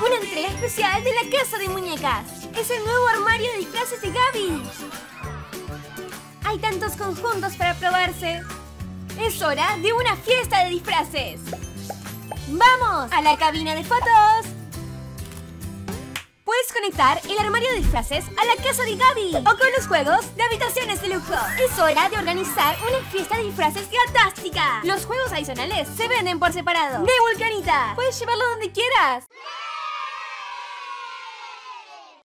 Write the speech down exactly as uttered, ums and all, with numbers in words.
Una entrega especial de la Casa de Muñecas. Es el nuevo armario de disfraces de Gaby. Hay tantos conjuntos para probarse. Es hora de una fiesta de disfraces. ¡Vamos a la cabina de fotos! Puedes conectar el armario de disfraces a la casa de Gaby o con los juegos de habitaciones de lujo. Es hora de organizar una fiesta de disfraces fantástica. Los juegos adicionales se venden por separado. ¡De Vulcanita! Puedes llevarlo donde quieras.